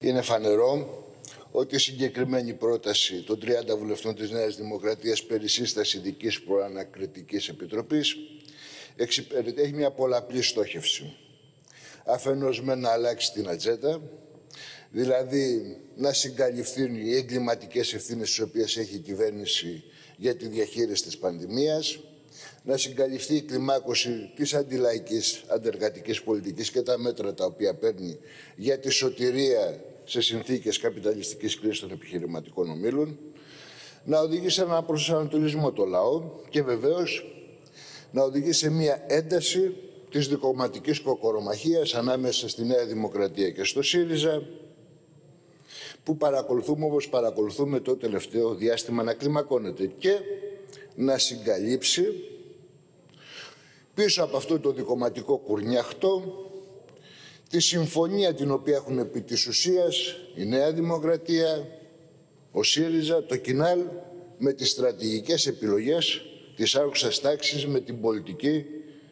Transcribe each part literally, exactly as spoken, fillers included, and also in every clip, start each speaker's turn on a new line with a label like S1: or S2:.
S1: Είναι φανερό ότι η συγκεκριμένη πρόταση των τριάντα βουλευτών της Νέας Δημοκρατίας περί σύσταση ειδικής προανακριτικής επιτροπής έχει μια πολλαπλή στόχευση. Αφενός με να αλλάξει την ατζέντα, δηλαδή να συγκαλυφθούν οι εγκληματικές ευθύνες τις οποίες έχει η κυβέρνηση για τη διαχείριση της πανδημίας, να συγκαλυφθεί η κλιμάκωση της αντιλαϊκής αντεργατικής πολιτικής και τα μέτρα τα οποία παίρνει για τη σωτηρία σε συνθήκες καπιταλιστικής κρίσης των επιχειρηματικών ομίλων, να οδηγήσει σε έναν προσανατολισμό το λαό και βεβαίως να οδηγήσει σε μια ένταση της δικομματικής κοκορομαχίας ανάμεσα στη Νέα Δημοκρατία και στο ΣΥΡΙΖΑ, που παρακολουθούμε όπως παρακολουθούμε το τελευταίο διάστημα να κλιμακώνεται, και να συγκαλύψει πίσω από αυτό το δικομματικό κουρνιαχτό τη συμφωνία την οποία έχουν επί της ουσίας η Νέα Δημοκρατία, ο ΣΥΡΙΖΑ, το ΚΙΝΑΛ, με τις στρατηγικές επιλογές της άρχουσας τάξης με την πολιτική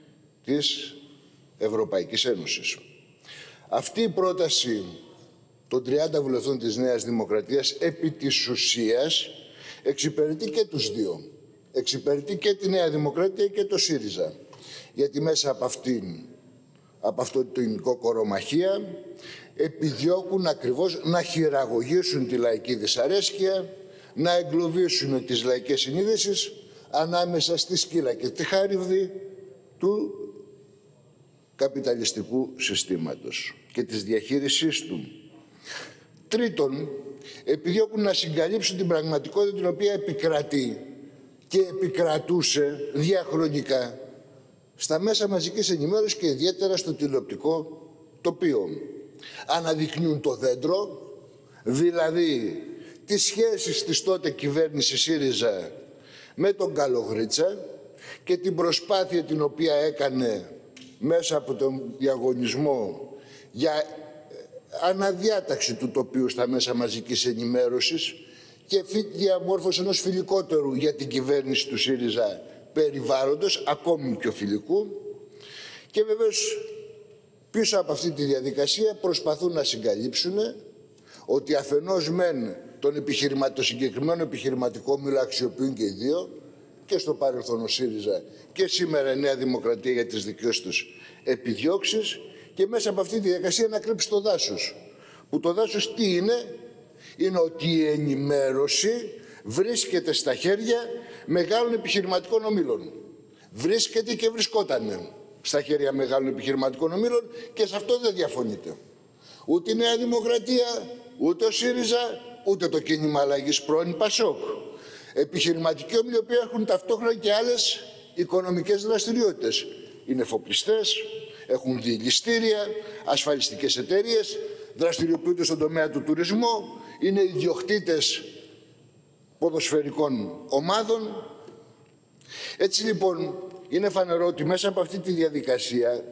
S1: της Ευρωπαϊκής Ένωσης. Αυτή η πρόταση των τριάντα βουλευτών της Νέας Δημοκρατίας επί της ουσίας εξυπηρετεί και τους δύο. Εξυπηρετεί και τη Νέα Δημοκρατία και το ΣΥΡΙΖΑ. Γιατί μέσα από αυτήν, από αυτό την κοκορομαχία, επιδιώκουν ακριβώς να χειραγωγήσουν τη λαϊκή δυσαρέσκεια, να εγκλωβίσουν τις λαϊκές συνείδησεις ανάμεσα στη σκύλα και τη χάριβδη του καπιταλιστικού συστήματος και της διαχείρισής του. Τρίτον, επιδιώκουν να συγκαλύψουν την πραγματικότητα την οποία επικρατεί και επικρατούσε διαχρονικά στα μέσα μαζικής ενημέρωσης και ιδιαίτερα στο τηλεοπτικό τοπίο. Αναδεικνύουν το δέντρο, δηλαδή τις σχέσεις της τότε κυβέρνησης ΣΥΡΙΖΑ με τον Καλογρίτσα και την προσπάθεια την οποία έκανε μέσα από τον διαγωνισμό για αναδιάταξη του τοπίου στα μέσα μαζικής ενημέρωσης και διαμόρφωση ενός φιλικότερου για την κυβέρνηση του ΣΥΡΙΖΑ περιβάλλοντος, ακόμη πιο φιλικού. Και βεβαίως πίσω από αυτή τη διαδικασία προσπαθούν να συγκαλύψουν ότι αφενός μεν τον επιχειρημα... το συγκεκριμένο επιχειρηματικό μήλο αξιοποιούν και οι δύο, και στο παρελθόν ο ΣΥΡΙΖΑ και σήμερα η Νέα Δημοκρατία για τις δικές τους επιδιώξεις, και μέσα από αυτή τη διαδικασία να κρύψει το δάσος. Που το δάσος τι είναι? Είναι ότι η ενημέρωση βρίσκεται στα χέρια μεγάλων επιχειρηματικών ομίλων. Βρίσκεται και βρισκότανε στα χέρια μεγάλων επιχειρηματικών ομίλων και σε αυτό δεν διαφωνείται. Ούτε η Νέα Δημοκρατία, ούτε ο ΣΥΡΙΖΑ, ούτε το κίνημα αλλαγής πρώην ΠΑΣΟΚ. Επιχειρηματικοί όμιλοι που έχουν ταυτόχρονα και άλλες οικονομικές δραστηριότητες. Είναι εφοπλιστές, έχουν διελιστήρια, ασφαλιστικές εταιρείες, δραστηριοποιούνται στον τομέα του τουρισμού, είναι ιδιοκτήτες ποδοσφαιρικών ομάδων. Έτσι λοιπόν είναι φανερό ότι μέσα από αυτή τη διαδικασία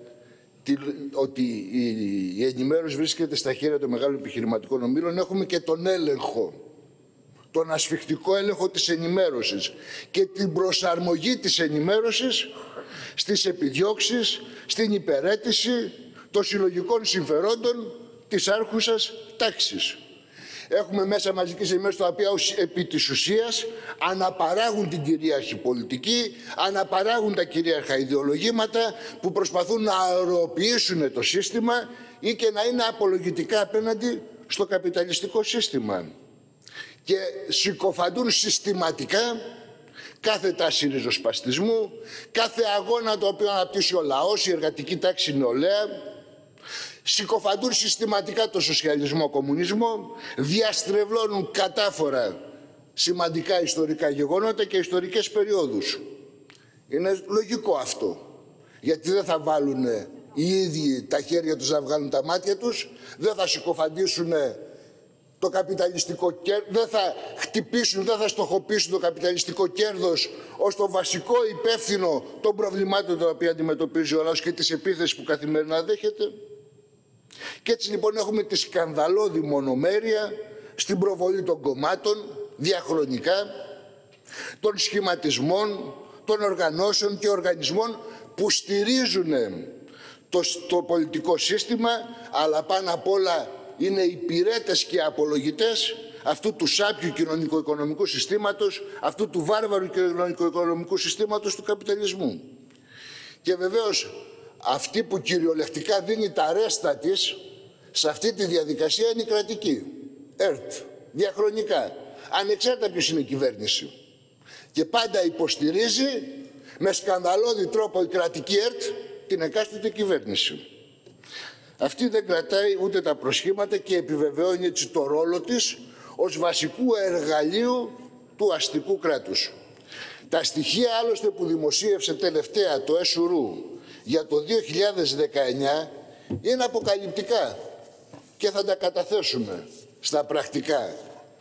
S1: ότι η ενημέρωση βρίσκεται στα χέρια των μεγάλων επιχειρηματικών ομίλων, έχουμε και τον έλεγχο, τον ασφιχτικό έλεγχο της ενημέρωσης και την προσαρμογή της ενημέρωσης στις επιδιώξεις, στην υπεραίτηση των συλλογικών συμφερόντων της άρχουσας τάξης. Έχουμε μέσα μαζικής ενημέρωσης τα οποία επί της ουσίας αναπαράγουν την κυρίαρχη πολιτική, αναπαράγουν τα κυρίαρχα ιδεολογήματα που προσπαθούν να αεροποιήσουν το σύστημα ή και να είναι απολογητικά απέναντι στο καπιταλιστικό σύστημα. Και συκοφαντούν συστηματικά κάθε τάση ριζοσπαστισμού, κάθε αγώνα το οποίο αναπτύσσει ο λαός, η εργατική τάξη νεολαία. Συκοφαντούν συστηματικά το σοσιαλισμό, κομμουνισμό, διαστρεβλώνουν κατάφορα σημαντικά ιστορικά γεγονότα και ιστορικές περιόδους. Είναι λογικό αυτό, γιατί δεν θα βάλουν οι ίδιοι τα χέρια τους να βγάλουν τα μάτια τους, δεν θα συκοφαντήσουν το καπιταλιστικό κέρδος, δεν θα χτυπήσουν, δεν θα στοχοποιήσουν το καπιταλιστικό κέρδος ως το βασικό υπεύθυνο των προβλημάτων τα οποία αντιμετωπίζει ο λαός και τις επίθεσεις που καθημερινά δέχεται. Και έτσι λοιπόν έχουμε τη σκανδαλώδη μονομέρεια στην προβολή των κομμάτων διαχρονικά, των σχηματισμών, των οργανώσεων και οργανισμών που στηρίζουν το, το πολιτικό σύστημα, αλλά πάνω απ' όλα είναι υπηρέτες και απολογητές αυτού του σάπιου κοινωνικο-οικονομικού συστήματος, αυτού του βάρβαρου κοινωνικο-οικονομικού συστήματος του καπιταλισμού. Και βεβαίως αυτή που κυριολεκτικά δίνει τα ρέστα της σε αυτή τη διαδικασία είναι η κρατική ΕΡΤ, διαχρονικά, ανεξάρτητα ποιος είναι η κυβέρνηση. Και πάντα υποστηρίζει με σκανδαλώδη τρόπο η κρατική ΕΡΤ την εκάστοτε κυβέρνηση. Αυτή δεν κρατάει ούτε τα προσχήματα και επιβεβαιώνει έτσι το ρόλο της ως βασικού εργαλείου του αστικού κράτους. Τα στοιχεία άλλωστε που δημοσίευσε τελευταία το ΕΣΟΥΡΟΥ για το δύο χιλιάδες δεκαεννιά είναι αποκαλυπτικά και θα τα καταθέσουμε στα πρακτικά.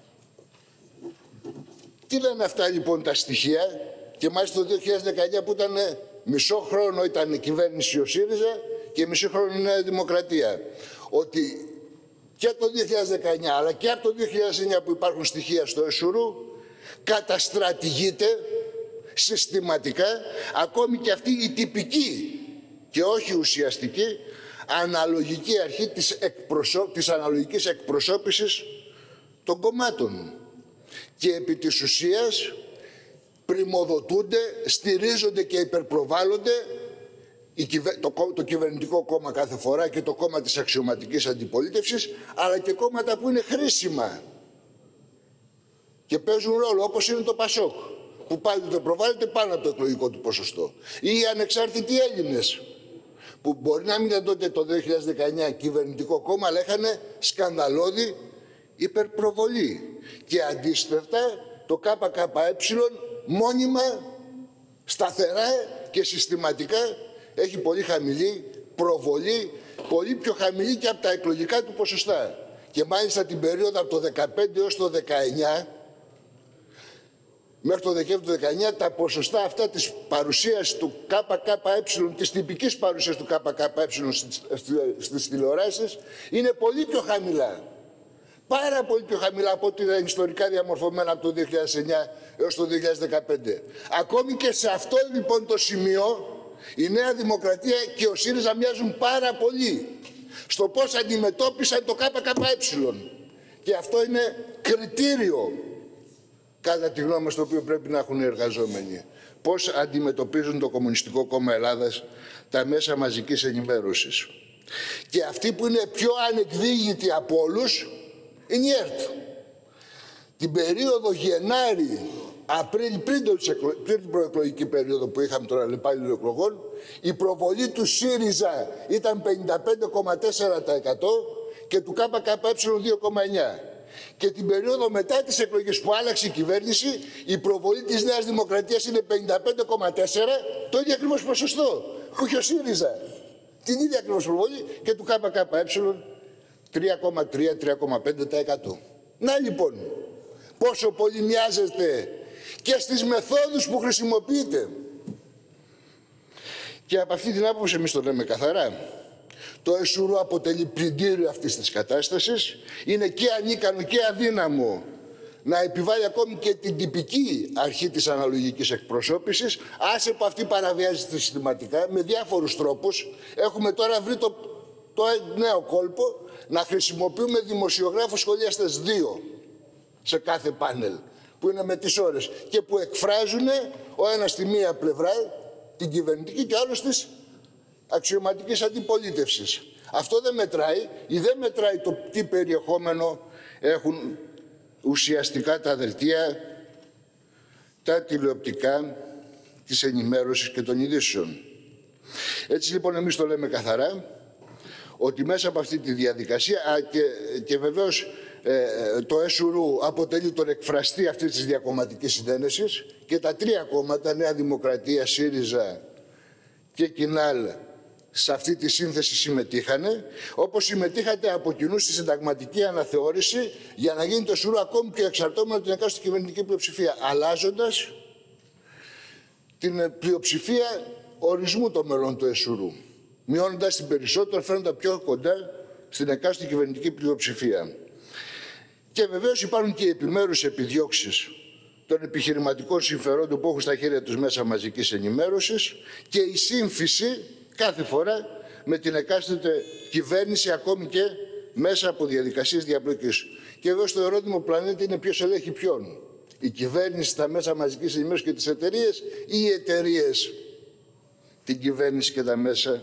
S1: Τι λένε αυτά λοιπόν τα στοιχεία, και μάλιστα το δύο χιλιάδες δεκαεννιά που ήταν μισό χρόνο ήταν η κυβέρνηση ο ΣΥΡΙΖΑ και μισό χρόνο η Νέα Δημοκρατία, ότι και το δύο χιλιάδες δεκαεννιά αλλά και από το δύο χιλιάδες εννιά που υπάρχουν στοιχεία στο ΕΣΟΥΡΟΥ καταστρατηγείται συστηματικά ακόμη και αυτή η τυπική και όχι ουσιαστική αναλογική αρχή της, εκπροσώ... της αναλογικής εκπροσώπησης των κομμάτων. Και επί της ουσίας πριμοδοτούνται, στηρίζονται και υπερπροβάλλονται το, το κυβερνητικό κόμμα κάθε φορά και το κόμμα της αξιωματικής αντιπολίτευσης, αλλά και κόμματα που είναι χρήσιμα και παίζουν ρόλο, όπως είναι το ΠΑΣΟΚ, που πάντοτε προβάλλεται πάνω από το εκλογικό του ποσοστό, ή οι ανεξάρτητοι Έλληνες, που μπορεί να μην ήταν τότε το δύο χιλιάδες δεκαεννιά κυβερνητικό κόμμα, αλλά είχαν σκανδαλώδη υπερπροβολή. Και αντίστοιχα το ΚΚΕ μόνιμα, σταθερά και συστηματικά έχει πολύ χαμηλή προβολή, πολύ πιο χαμηλή και από τα εκλογικά του ποσοστά. Και μάλιστα την περίοδο από το δεκαπέντε έως το δεκαεννιά, μέχρι το Δεκέμβριο του δεκαεννιά, τα ποσοστά αυτά της παρουσίας του ΚΚΕ, της τυπικής παρουσίας του ΚΚΕ στις τηλεοράσεις, είναι πολύ πιο χαμηλά. Πάρα πολύ πιο χαμηλά από ό,τι ήταν ιστορικά διαμορφωμένα από το δύο χιλιάδες εννιά έως το δύο χιλιάδες δεκαπέντε. Ακόμη και σε αυτό λοιπόν το σημείο η Νέα Δημοκρατία και ο ΣΥΡΙΖΑ μοιάζουν πάρα πολύ στο πώς αντιμετώπισαν το ΚΚΕ. Και αυτό είναι κριτήριο, κατά τη γνώμη στο οποίο πρέπει να έχουν οι εργαζόμενοι. Πώς αντιμετωπίζουν το Κομμουνιστικό Κόμμα Ελλάδας τα μέσα μαζικής ενημέρωσης. Και αυτοί που είναι πιο ανεκδίγητοι από όλους είναι η ΕΡΤ. Την περίοδο Γενάρη, Απρίλη, πριν, το, πριν την προεκλογική περίοδο που είχαμε τον αλλεπάλληλο εκλογών, η προβολή του ΣΥΡΙΖΑ ήταν πενήντα πέντε κόμμα τέσσερα τοις εκατό και του ΚΚΕ δύο κόμμα εννιά τοις εκατό. Και την περίοδο μετά τις εκλογές που άλλαξε η κυβέρνηση, η προβολή της Νέας Δημοκρατίας είναι πενήντα πέντε κόμμα τέσσερα τοις εκατό, το ίδιο ακριβώς ποσοστό που είχε ο ΣΥΡΙΖΑ. Την ίδια ακριβώς προβολή και του ΚΚΕ τρία κόμμα τρία με τρία κόμμα πέντε τοις εκατό. Να λοιπόν, πόσο πολύ μοιάζεται και στις μεθόδους που χρησιμοποιείτε. Και από αυτή την άποψη εμείς το λέμε καθαρά. Το ΕΣΟΥΡΟΥ αποτελεί πλυντήριο αυτής της κατάστασης. Είναι και ανίκανο και αδύναμο να επιβάλλει ακόμη και την τυπική αρχή της αναλογικής εκπροσώπησης. Άσε που αυτή παραβιάζεται συστηματικά με διάφορους τρόπους. Έχουμε τώρα βρει το, το νέο κόλπο να χρησιμοποιούμε δημοσιογράφους σχολιαστές δύο σε κάθε πάνελ, που είναι με τις ώρες και που εκφράζουν ο ένας στη μία πλευρά την κυβερνητική και ο άλλος της αξιωματικής αντιπολίτευσης. Αυτό δεν μετράει ή δεν μετράει το τι περιεχόμενο έχουν ουσιαστικά τα δελτία, τα τηλεοπτικά της ενημέρωσης και των ειδήσεων. Έτσι λοιπόν εμείς το λέμε καθαρά, ότι μέσα από αυτή τη διαδικασία α, και, και βεβαίως ε, το ΕΣΟΥΡΟΥ αποτελεί τον εκφραστή αυτής της διακομματικής συνένεσης και τα τρία κόμματα, Νέα Δημοκρατία, ΣΥΡΙΖΑ και ΚΙΝΑΛ, σε αυτή τη σύνθεση συμμετείχανε, όπως συμμετείχατε από κοινού στη συνταγματική αναθεώρηση για να γίνει το ΕΣΟΥΡΟΥ ακόμη πιο εξαρτώμενο από την εκάστοτε κυβερνητική πλειοψηφία, αλλάζοντας την πλειοψηφία ορισμού των μελών του ΕΣΟΥΡΟΥ, μειώνοντας την περισσότερο, φαίνοντα πιο κοντά στην εκάστοτε κυβερνητική πλειοψηφία. Και βεβαίως υπάρχουν και οι επιμέρους επιδιώξεις των επιχειρηματικών συμφερόντων που έχουν στα χέρια τους μέσα μαζικής ενημέρωσης και η σύμφυση κάθε φορά με την εκάστοτε κυβέρνηση, ακόμη και μέσα από διαδικασίες διαπλοκής. Και εδώ στο ερώτημα πλανήτη είναι ποιος ελέγχει ποιον. Η κυβέρνηση, τα μέσα μαζικής ενημέρωσης και τις εταιρείες ή οι εταιρείες την κυβέρνηση και τα μέσα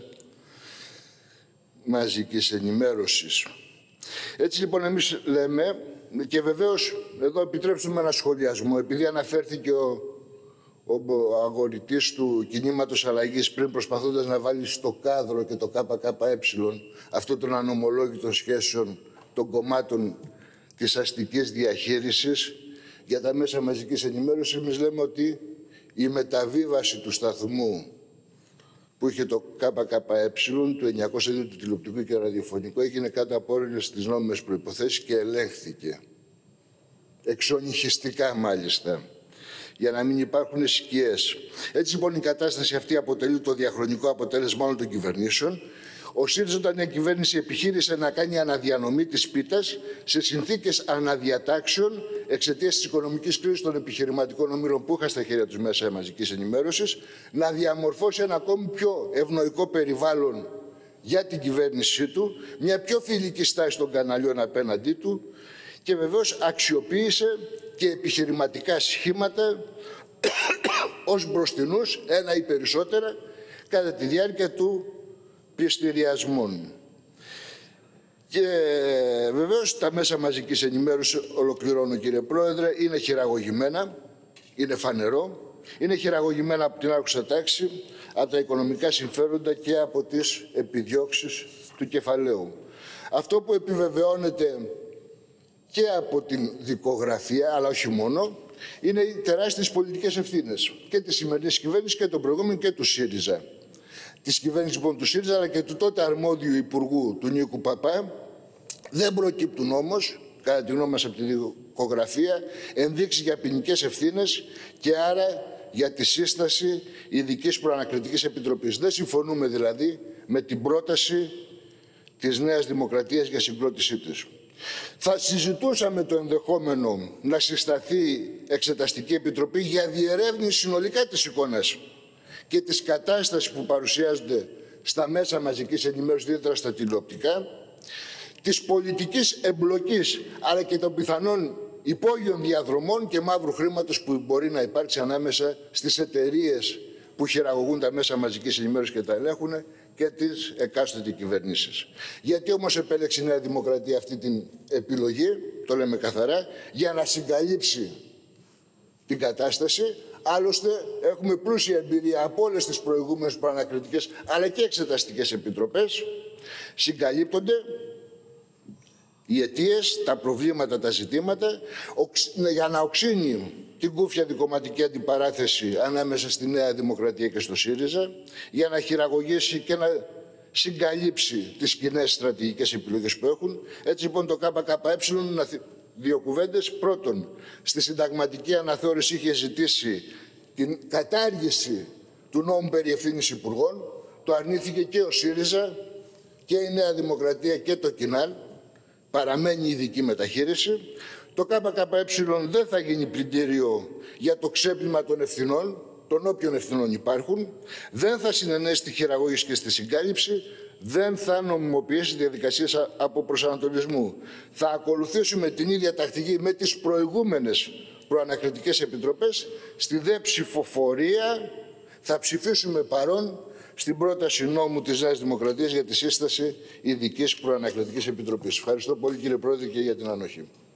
S1: μαζικής ενημέρωσης. Έτσι λοιπόν εμείς λέμε, και βεβαίως εδώ επιτρέψτε με ένα σχολιασμό, επειδή αναφέρθηκε ο, ο αγορητής του κινήματος αλλαγής πριν προσπαθώντας να βάλει στο κάδρο και το ΚΚΕ αυτό των ανομολόγητων σχέσεων των κομμάτων της αστικής διαχείρισης για τα μέσα μαζικής ενημέρωσης, εμείς λέμε ότι η μεταβίβαση του σταθμού που είχε το ΚΚΕ του εννιακόσια δύο του τηλεοπτικού και ραδιοφωνικού έγινε κάτω από όλες τις νόμιμες προϋποθέσεις και ελέγχθηκε. Εξονυχιστικά μάλιστα, για να μην υπάρχουν σκιές. Έτσι λοιπόν η κατάσταση αυτή αποτελεί το διαχρονικό αποτέλεσμα όλων των κυβερνήσεων. Ο ΣΥΡΙΖΑ, όταν η κυβέρνηση επιχείρησε να κάνει αναδιανομή της πίτας σε συνθήκες αναδιατάξεων εξαιτίας της οικονομικής κρίσης των επιχειρηματικών ομήρων που είχαν στα χέρια τους μέσα μαζικής ενημέρωσης, να διαμορφώσει ένα ακόμη πιο ευνοϊκό περιβάλλον για την κυβέρνησή του, μια πιο φιλική στάση των καναλιών απέναντί του και βεβαίως αξιοποίησε και επιχειρηματικά σχήματα ως μπροστινούς, ένα ή περισσότερα, κατά τη διάρκεια του πληστηριασμών. Και βεβαίως τα μέσα μαζικής ενημέρωσης, ολοκληρώνω κύριε Πρόεδρε, είναι χειραγωγημένα, είναι φανερό, είναι χειραγωγημένα από την άρχουσα τάξη, από τα οικονομικά συμφέροντα και από τις επιδιώξεις του κεφαλαίου. Αυτό που επιβεβαιώνεται και από την δικογραφία, αλλά όχι μόνο, είναι οι τεράστιες πολιτικές ευθύνες και της σημερινής κυβέρνησης και των προηγούμενων και του ΣΥΡΙΖΑ. Της κυβέρνησης λοιπόν του ΣΥΡΙΖΑ, αλλά και του τότε αρμόδιου υπουργού του Νίκου Παπά. Δεν προκύπτουν όμως, κατά τη γνώμη μας από τη δικογραφία, ενδείξεις για ποινικές ευθύνες και άρα για τη σύσταση ειδικής προανακριτικής επιτροπής. Δεν συμφωνούμε δηλαδή με την πρόταση της Νέας Δημοκρατίας για συγκρότησή της. Θα συζητούσαμε το ενδεχόμενο να συσταθεί εξεταστική επιτροπή για διερεύνηση συνολικά της εικόνας και της κατάστασης που παρουσιάζονται στα μέσα μαζικής ενημέρωσης, ιδιαίτερα στα τηλεοπτικά, της πολιτικής εμπλοκής, αλλά και των πιθανών υπόγειων διαδρομών και μαύρου χρήματος που μπορεί να υπάρξει ανάμεσα στις εταιρείες που χειραγωγούν τα μέσα μαζικής ενημέρωσης και τα ελέγχουν και τις εκάστοτε κυβερνήσεις. Γιατί όμως επέλεξε η Νέα Δημοκρατία αυτή την επιλογή, το λέμε καθαρά, για να συγκαλύψει την κατάσταση. Άλλωστε, έχουμε πλούσια εμπειρία από όλες τις προηγούμενες προανακριτικές αλλά και εξεταστικές επιτροπές. Συγκαλύπτονται οι αιτίες, τα προβλήματα, τα ζητήματα, για να οξύνει την κούφια δικομματική αντιπαράθεση ανάμεσα στη Νέα Δημοκρατία και στο ΣΥΡΙΖΑ, για να χειραγωγήσει και να συγκαλύψει τις κοινές στρατηγικές επιλογές που έχουν. Έτσι λοιπόν το ΚΚΕ, να δύο κουβέντες. Πρώτον, στη συνταγματική αναθεώρηση είχε ζητήσει την κατάργηση του νόμου περί ευθύνης υπουργών. Το αρνήθηκε και ο ΣΥΡΙΖΑ και η Νέα Δημοκρατία και το ΚΙΝΑΛ. Παραμένει ειδική μεταχείριση. Το ΚΚΕ δεν θα γίνει πλυντήριο για το ξέπλυμα των ευθυνών, των όποιων ευθυνών υπάρχουν. Δεν θα συνενέσει τη χειραγώγηση και στη συγκάλυψη. Δεν θα νομιμοποιήσει διαδικασίες από προσανατολισμού. Θα ακολουθήσουμε την ίδια τακτική με τις προηγούμενες προανακριτικές επιτροπές. Στη δε ψηφοφορία θα ψηφίσουμε παρόν στην πρόταση νόμου της Νέας Δημοκρατίας για τη σύσταση ειδικής προανακριτικής επιτροπής. Ευχαριστώ πολύ κύριε Πρόεδρε και για την ανοχή.